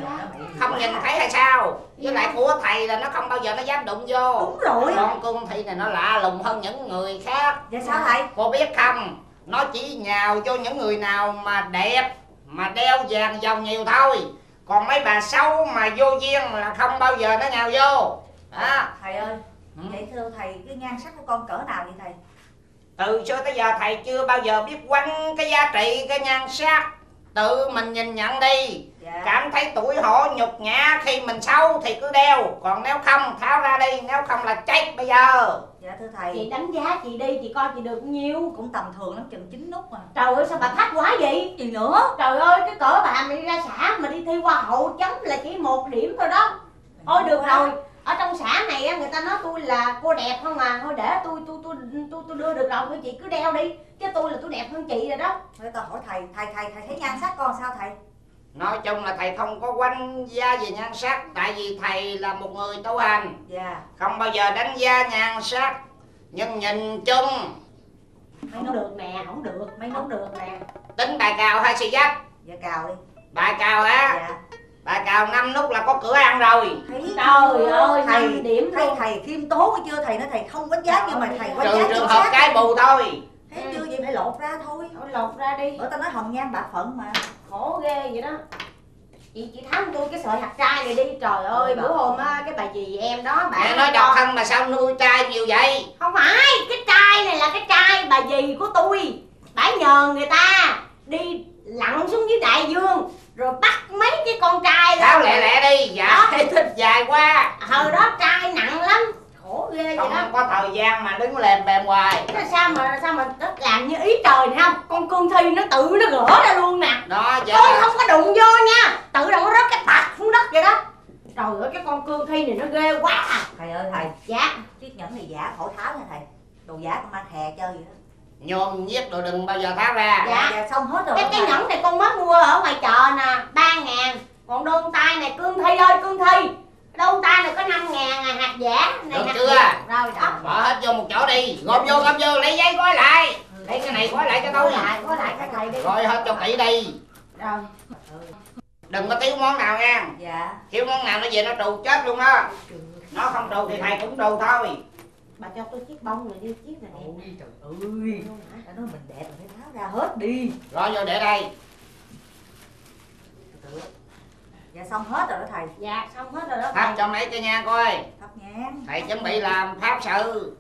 H: Không nhìn thấy hay sao? Với lại của thầy là nó không bao giờ nó dám đụng vô.
I: Đúng rồi.
H: Con cương thi này nó lạ lùng hơn những người khác.
I: Dạ sao thầy?
H: Cô biết không, nó chỉ nhào vô những người nào mà đẹp, mà đeo vàng dòng nhiều thôi. Còn mấy bà xấu mà vô duyên là không bao giờ nó nhào vô. Đó.
I: Thầy ơi, ừ? Vậy thưa thầy, cái nhan sắc của con cỡ nào vậy thầy?
H: Từ xưa tới giờ thầy chưa bao giờ biết quanh cái giá trị cái nhan sắc. Tự mình nhìn nhận đi. Dạ. Cảm thấy tủi hổ nhục nhã khi mình xấu thì cứ đeo. Còn nếu không tháo ra đi, nếu không là chết bây giờ.
I: Dạ thưa thầy.
D: Chị đánh giá chị đi, chị coi chị được nhiêu?
I: Cũng tầm thường lắm, chừng chín nút mà.
D: Trời ơi sao bà thách quá vậy?
I: Gì nữa?
D: Trời ơi cái cỡ bà mà đi ra xã mà đi thi hoa hậu chấm là chỉ một điểm thôi đó. Thôi được rồi. Ở trong xã này người ta nói tôi là cô đẹp không à. Thôi để tôi tôi tôi tôi tôi đưa được rồi, thôi chị cứ đeo đi. Chứ tôi là tôi đẹp hơn chị rồi đó.
I: Thôi tao hỏi thầy, thầy thầy thầy thấy nhan sắc con sao thầy?
H: Nói chung là thầy không có đánh giá về nhan sắc. Tại vì thầy là một người tu hành.
I: Dạ.
H: Không bao giờ đánh giá nhan sắc. Nhưng nhìn chung.
D: Mấy không được nè, không được, mấy không được nè.
H: Tính bài cào hay xì dách?
I: Dạ cào đi.
H: Bài cào hả?
I: Dạ.
H: Bài cào năm nút là có cửa ăn rồi.
I: Thấy
D: trời ơi,
I: thầy
D: điểm
I: thấy
D: luôn.
I: Thầy khiêm tốn hay chưa? Thầy nói thầy không đánh giá nhưng mà thầy đánh giá
H: trường hợp cái bù thôi.
I: Thấy chưa, vậy phải lột ra thôi.
D: Thôi lột ra đi.
I: Ở tao nói hồng nhan bạc phận mà.
D: Khổ ghê vậy đó. Chị chị thắng tôi cái sợi hạt trai này đi. Trời ơi bữa hôm á cái bà dì em đó bà
H: mẹ nói độc thân mà sao nuôi trai nhiều vậy?
D: Không phải, cái trai này là cái trai bà dì của tôi. Bà nhờ người ta đi lặn xuống dưới đại dương rồi bắt mấy cái con trai đó.
H: Tháo lẹ lẹ đi, dạ thích dài quá.
D: Hồi đó trai nặng lắm. Khổ ghê vậy đó.
H: Không có thời gian mà đứng lèm bèm hoài.
D: Thế sao mà sao mà nó làm như ý trời này không? Con cương thi nó tự nó gỡ ra luôn nè.
H: Đó vậy.
D: Tôi không có đụng vô nha. Tự động nó rớt cái bạc xuống đất vậy đó. Trời ơi cái con cương thi này nó ghê quá à.
I: Thầy ơi thầy.
D: Dạ.
I: Chiếc nhẫn này giả khỏi tháo nha thầy. Đồ giả con mang hè chơi vậy đó.
H: Nhôm nhiếc đồ đừng bao giờ tháo ra.
D: Dạ,
I: dạ xong hết rồi.
D: Cái cái nhẫn này con mới mua ở ngoài chợ nè, ba ngàn. Còn đôn tay này cương thi ơi cương thi. Đôn tay này có năm ngàn.
H: đây, gom vô gom vô, lấy giấy gói lại. Lấy cái này gói lại cho tôi.
D: Gói lại, gói lại cái thầy đi.
H: Gói hết cho kỹ đi.
D: Rồi.
H: Đừng có thiếu món nào nha.
I: Dạ.
H: Thiếu món nào nó về nó trù chết luôn đó. Nó không trù thì thầy cũng trù thôi.
D: Bà cho tôi chiếc bông này đi, chiếc này đẹp.
I: Ôi trời ơi. Phải nói mình đẹp rồi phải tháo ra hết đi.
H: Rồi vô để đây.
I: Dạ xong hết rồi đó thầy.
D: Dạ xong hết rồi đó
H: Thắp
D: thầy.
H: cho mấy cái nhang coi.
I: Thắp nhang.
H: Thầy chuẩn bị làm pháp sự.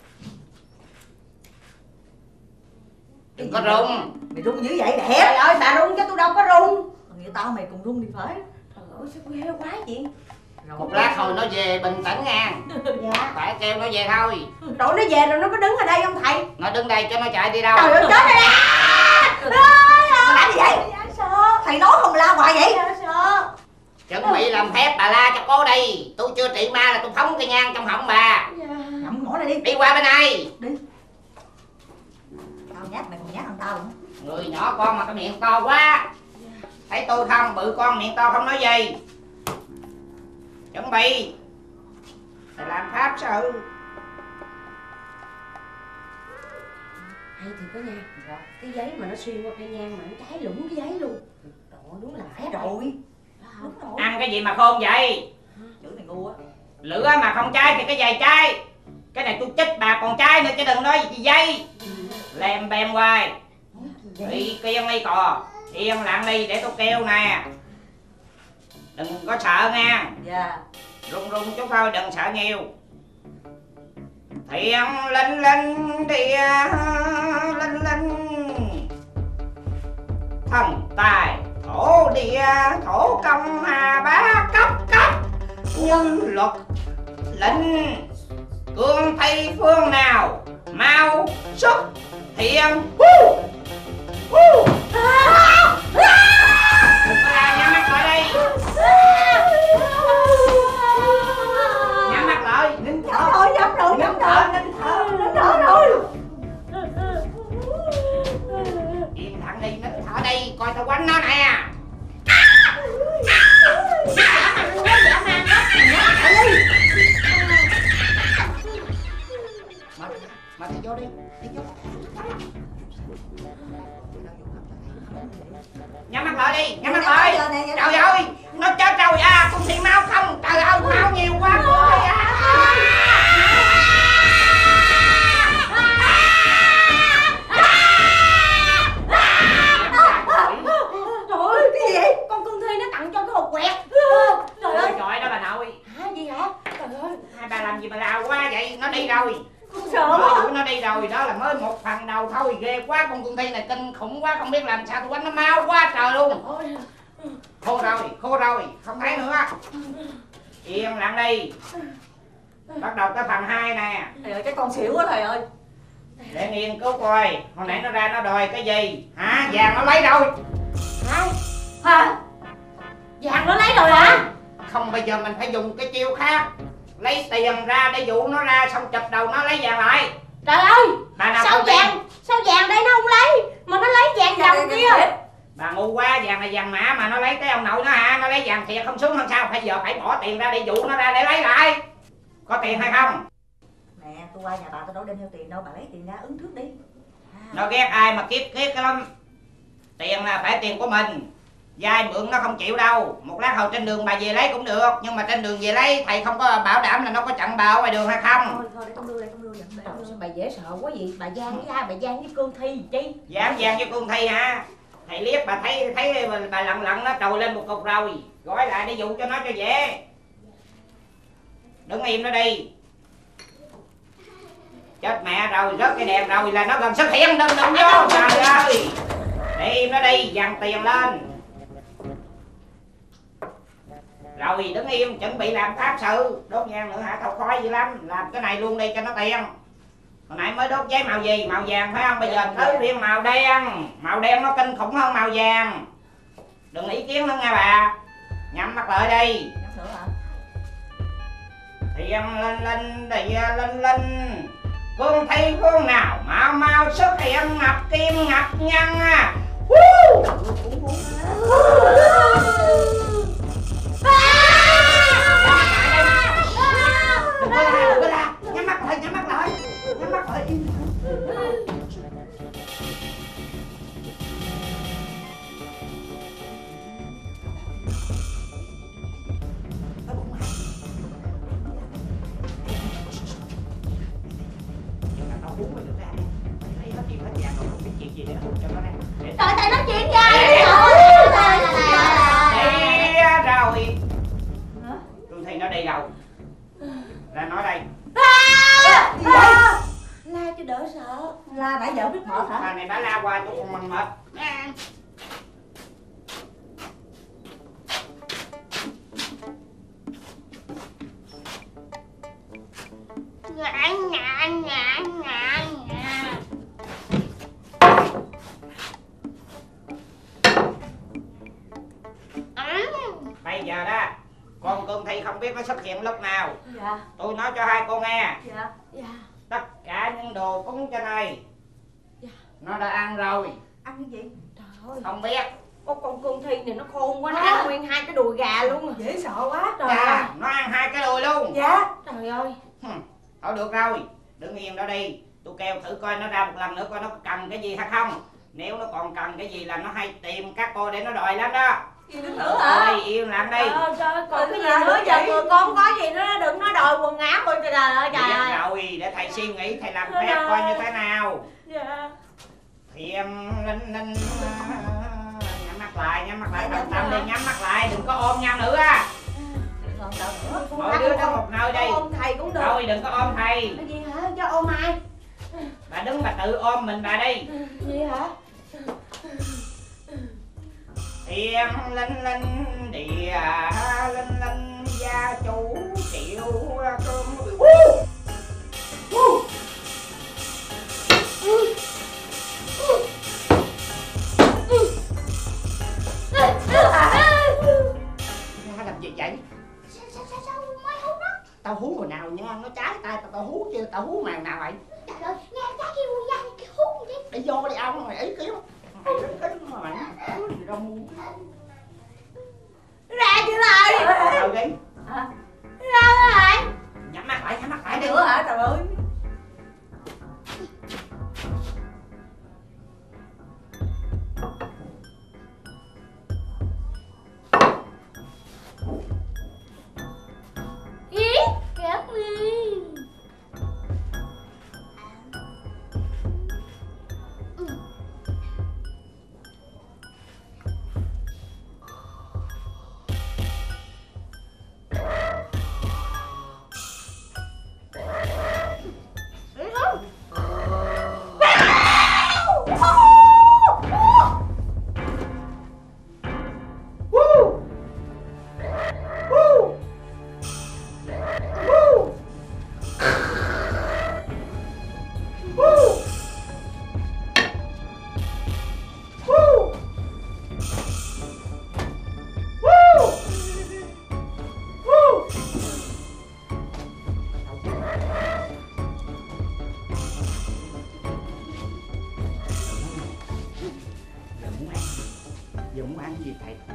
H: Đừng có rung.
I: Mày rung dữ vậy
D: Trời
I: đẹp.
D: ơi bà rung chứ tôi đâu có rung.
I: Còn nghĩa tao mày cùng rung thì phải.
D: Trời ơi sao ghê quá chị.
H: Một lát hồi nó về bình tĩnh nha.
D: Dạ.
H: Phải kêu nó về thôi.
D: Rồi nó về rồi nó có đứng ở đây không thầy?
H: Nó đứng đây cho nó chạy đi đâu.
D: Trời ơi chết rồi đó.
I: Mày làm gì vậy?
D: Dạ sợ.
I: Thầy nói không la hoài vậy?
D: Dạ sợ.
H: Chuẩn bị làm phép bà la cho cô đi. Tôi chưa trị ma là tôi phóng cái nhang trong họng bà.
D: Dạ.
I: Ngậm ngõ này đi.
H: Đi qua bên này.
I: Đi. Tao nhát mày còn nhát hơn tao nữa.
H: Người nhỏ con mà cái miệng to quá. Thấy tôi không? Bự con miệng to không nói gì. Chuẩn bị để làm pháp sự.
D: Hay thì có nha. Cái giấy mà nó xuyên qua cây nhang mà nó cháy lủng cái giấy luôn. Trời ơi đúng là phải
I: Rồi.
D: Đúng rồi.
H: Ăn cái gì mà khôn vậy?
I: Chữ này ngu á.
H: Lửa mà không cháy thì cái giày cháy. Cái này tôi chích bà còn cháy nữa chứ đừng nói gì dây. Lem bem hoài. Đi kiêng đi cò. Yên lặng đi để tôi kêu nè. Đừng có sợ nha.
I: Dạ.
H: Run run chút thôi đừng sợ nhiều. Thiện linh linh địa linh linh. Thần tài thổ địa thổ công hà bá cấp cấp. Nhân luật linh. Cương thi phương nào mau xuất hiện. Hú hú. Đừng có la nhắm mắt lại đi. Nhắm mắt lại. Nín thở.
D: Rồi nhắm rồi nhắm rồi.
H: Nín thở.
D: Nín thở rồi.
H: Yên thẳng đi, nín thở đi. Coi tao quánh nó nè. Mà thầy vô đi. Đi vô. Nhắm mắt lại đi, nhắm mắt lại. Trời ơi, nó chết rồi à, con thì máu không. Trời ơi, máu nhiều quá rồi à.
D: Trời ơi cái gì vậy? Con cưng thi nó tặng cho cái hộp quẹt. Trời ơi.
H: Trời đó bà nội.
D: Hả gì hả? Trời ơi.
H: Hai bà làm gì mà lao quá vậy, nó đi rồi.
D: Con sợ
H: Mới
D: quá.
H: đuổi nó đi rồi, đó là mới một phần đầu thôi. Ghê quá, con cưng thi này kinh khủng quá. Không biết làm sao tôi quánh nó mau quá trời luôn. Khô rồi, khô rồi, không thấy nữa. Yên lặng đi. Bắt đầu tới phần hai nè.
I: Thầy ơi cái con xỉu quá thầy ơi.
H: Để nghiên cứu coi hồi nãy nó ra nó đòi cái gì hả? Vàng nó lấy đâu?
D: Hả? Hả? Vàng nó lấy rồi hả?
H: Không, bây giờ mình phải dùng cái chiêu khác. Lấy tiền ra để dụ nó ra xong chụp đầu nó lấy vàng lại.
D: Trời ơi.
H: Bà nào
D: Sao
H: không tin?
D: vàng? Sao vàng đây nó không lấy? Mà nó lấy vàng dòng kia.
H: Bà ngu quá, vàng là vàng mã mà nó lấy cái ông nội nó hả? Nó lấy vàng thiệt không sướng hơn sao? Bây giờ phải bỏ tiền ra để dụ nó ra để lấy lại. Có tiền hay không?
I: Nè tôi qua nhà bà tôi đâu đem theo tiền đâu. Bà lấy tiền ra ứng trước đi.
H: Nó ghét ai mà kiếp kiếp cái lắm. Tiền là phải tiền của mình. Vay mượn nó không chịu đâu. Một lát hồi trên đường bà về lấy cũng được. Nhưng mà trên đường về lấy thầy không có bảo đảm là nó có chặn bà ở ngoài đường hay không.
I: Thôi thôi để con đưa đây con đưa dẫn đây.
D: Sao bà dễ sợ quá vậy? Bà Giang với ai? Bà Giang với Cương Thi chi?
H: Dám vàng với con thi hả? Thầy liếc bà thấy thấy bà, bà lặn lặn nó trồi lên một cục rồi. Gói lại để dụ cho nó cho dễ. Đứng im nó đi. Chết mẹ rồi, rớt cái đèn rồi là nó gần xuất hiện. Đừng đụng vô. Trời ơi. Để im nó đi, dằn tiền lên. Rồi đứng im, chuẩn bị làm pháp sự. Đốt nhang nữa hả? Tao khói dữ lắm. Làm cái này luôn đi cho nó tiền. Hồi nãy mới đốt giấy màu gì? Màu vàng phải không? Bây giờ tới riêng màu đen. Màu đen nó kinh khủng hơn màu vàng. Đừng ý kiến nữa nha bà. Nhắm mắt lại đi.
I: Nhắm nữa hả?
H: Thiền linh linh địa linh linh. Phương thi phương nào mau mau xuất hiện ngập kim ngập nhân à. Woo! Đừng có la, đừng có la. Nhắm mắt lại, nhắm mắt lại. Nhắm mắt lại. Bây giờ đó con cương thi không biết nó xuất hiện lúc nào.
D: Dạ.
H: Tôi nói cho hai cô nghe.
D: Dạ. Dạ.
H: Tất cả những đồ cúng trên này
D: Dạ.
H: nó đã ăn rồi.
I: Ăn cái gì?
D: Trời ơi.
H: Không biết.
D: Con con cương thi này nó khôn quá, nó ăn nguyên hai cái đùi gà luôn à.
I: Dễ sợ quá.
D: Trời ơi.
H: Dạ, nó ăn hai cái đùi luôn.
I: Dạ.
D: Trời ơi.
H: Thôi được rồi, đứng yên đó đi. Tôi kêu thử coi nó ra một lần nữa coi nó cần cái gì hay không. Nếu nó còn cần cái gì là nó hay tìm các cô để nó đòi lắm đó.
I: Gì nữa nữa hả?
H: Thôi im lặng đi.
D: Trời ơi, trời ơi, còn cái gì
I: Là
D: nữa
I: nữa
D: giờ
I: vậy?
D: người con có gì nữa đừng nó đòi quần áo thôi. Trời ơi trời
H: Dạ
D: ơi.
H: rồi, để thầy suy nghĩ, thầy làm
D: Trời
H: phép
D: ơi.
H: coi như thế nào.
D: Dạ.
H: Thiêm linh linh. Nhắm mắt lại, nhắm mắt lại, tâm tâm đi, nhắm mắt lại, đừng có ôm nhau nữa. Mỗi đứa có một nơi đi.
D: Ôm thầy cũng được.
H: Thôi đừng có ôm thầy.
D: Cái gì hả? Cho ôm ai?
H: Bà đứng bà tự ôm mình bà đi.
D: Gì hả?
H: Thiêm linh linh địa linh linh gia chủ triệu cơm. Nó làm gì vậy?
D: Sao sao sao sao mới hút đó?
H: Tao hú hồi nào nha, nó trái tay tao, tao hú chưa, tao hú màn nào vậy?
D: Trời ơi, nghe trái kêu da cái hút gì?
H: Đi vô đi ông mày ý kiếm. Mày đứng kính mà mày gì đâu mua.
D: Ra chưa lại?
H: Đâu đi.
D: Hả? Ra lại.
H: Nhắm mắt lại, nhắm mắt lại đi.
I: Nữa hả? Trời ơi.
D: Ý, kéo đi.
H: Giờ muốn ăn gì thầy?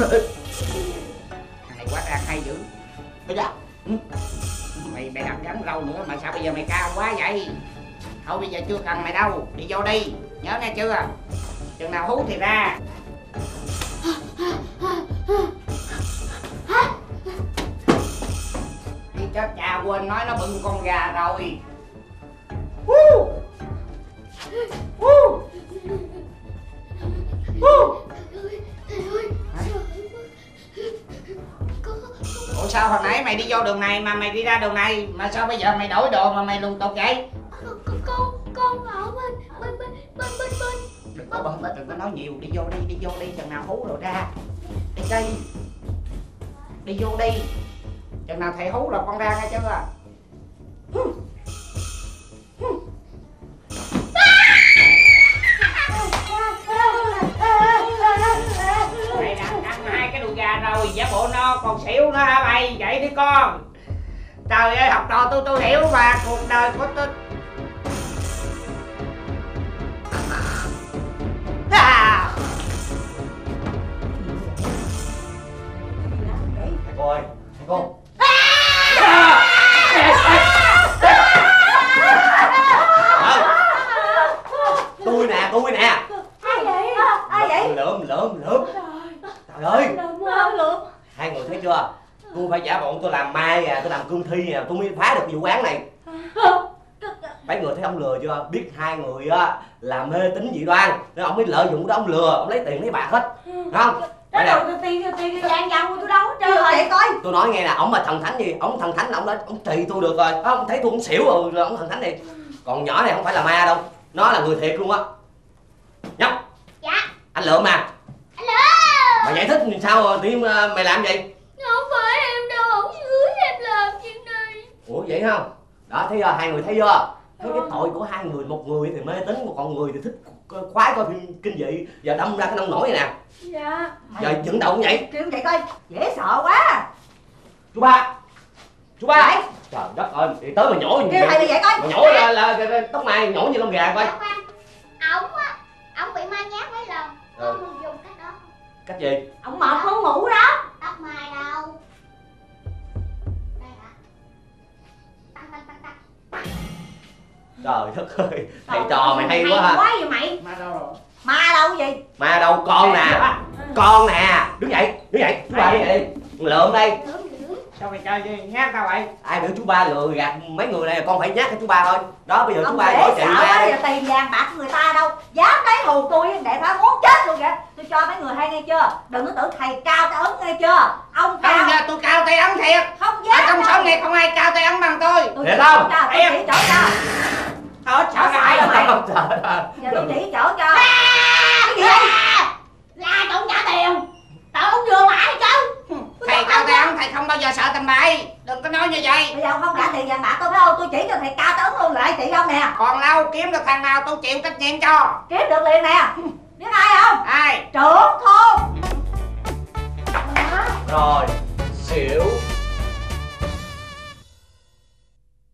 H: Thằng này quá ra hay dữ. Bây giờ mày mày làm rắn râu nữa mà sao bây giờ mày cao quá vậy? Thôi bây giờ chưa cần mày đâu, đi vô đi, nhớ nghe chưa? Chừng nào hú thì ra. Đi chết cha quên nói nó bưng con gà rồi. Woo! Woo! Woo! Ủa sao hồi nãy mày đi vô đường này mà mày đi ra đường này mà sao bây giờ mày đổi đồ mà mày lùng tục vậy?
D: Con con con ở bên bên bên bên bên bên.
H: Đừng có bận đừng có nói nhiều, đi vô đi, đi vô đi, chừng nào hú rồi ra. Đi đi. Đi vô đi. Chừng nào thầy hú rồi con ra nghe chưa? Mày đã ăn hai cái đùi gà rồi, giả bộ no còn xỉu nữa hả mày? Vậy đi con. Trời ơi, học trò tôi tôi hiểu mà, cuộc đời của tôi. À.
F: Thầy cô ơi, thầy cô. Tôi nè, tôi nè.
D: Ai vậy? Ai vậy?
F: Lượm, lượm, lượm. Trời ơi.
D: Lượm ơi, lượm.
F: Hai người thấy chưa? Tôi phải giả bộ tôi làm mai à, tôi làm cương thi nè, tôi mới phá được vụ án này. Mấy người thấy ông lừa chưa? Biết hai người á là mê tín dị đoan nên ông mới lợi dụng đó, ông lừa, ông lấy tiền lấy bạc hết. Đúng không?
D: Đó đâu tôi tiền tiền vàng vàng của tôi đâu hết trơn rồi.
I: coi.
F: Tôi nói nghe nè, ông mà thần thánh gì, ông thần thánh ông đã ông trì tôi được rồi. Ông thấy tôi cũng xỉu rồi là ông thần thánh này. Còn nhỏ này không phải là ma đâu, nó là người thiệt luôn á. Nhóc.
D: Dạ.
F: Anh Lượm mà.
D: Anh Lượm.
F: Mày giải thích sao tự nhiên mày làm gì?
D: Không phải em đâu, ổng dưới em làm chuyện này.
F: Ủa vậy không? Đó thấy chưa, hai người thấy chưa? Thấy cái tội của hai người, một người thì mê tín, một con người thì thích khoái coi phim kinh dị, giờ đâm ra cái nông nổi này nè.
D: Dạ.
F: Giờ dẫn động vậy.
G: Kêu vậy coi, dễ sợ quá.
F: Chú ba. Chú ba. Trời đất ơi, đi tới mà nhổ như
G: Kêu thầy vậy coi.
F: mà nhổ là, là, là, là tóc mai nhổ như lông gà coi.
D: Ổng á, ổng bị ma nhát mấy lần. Con ừ. dùng cách đó.
F: Cách gì?
G: Ổng mệt không ngủ đó.
D: Tóc mai đâu? Đây hả? Tăng tăng tăng tăng.
F: Trời đất ơi, thầy trò mày hay quá ha.
G: Quá vậy mày.
H: Ma đâu rồi?
G: Ma đâu gì?
F: Ma đâu, con nè. Con nè. Đứng dậy, đứng dậy. Chú ba đứng dậy. Lượm đây.
H: Sao mày chơi gì nhát tao vậy?
F: Ai biểu chú ba lừa gạt mấy người này, con phải nhát cho chú ba thôi. Đó bây giờ
G: ông
F: chú ba hỏi chị ra
G: đi. Tiền vàng bạc của người ta đâu dám lấy hù tôi để phá muốn chết luôn kìa. Tôi cho mấy người hay nghe chưa, đừng có tưởng thầy cao tay ấn nghe chưa. Ông cao
H: không, giờ tôi cao tay ấn thiệt.
G: Không dám
H: ở trong sống này không ai cao tay ấn bằng tôi.
F: Thiệt không?
G: Tôi chỉ chỗ cho.
H: Ờ sợ ai
G: rồi mày.
F: Trời.
G: Giờ tôi chỉ chỗ cho. Cái gì vậy?
D: La cậu trả tiền. Tao không vừa mãi chứ.
H: Thầy cao tay ấn, thầy không bao giờ sợ tầm bậy. Đừng có nói như vậy.
G: Bây giờ ông không trả tiền vàng bạc tôi phải không? Tôi chỉ cho thầy cao tay ấn luôn lại chị không nè.
H: Còn lâu kiếm được thằng nào tôi chịu trách nhiệm cho.
G: Kiếm được liền nè. Biết ai không?
H: Ai?
G: Trưởng thôn.
F: Rồi, xỉu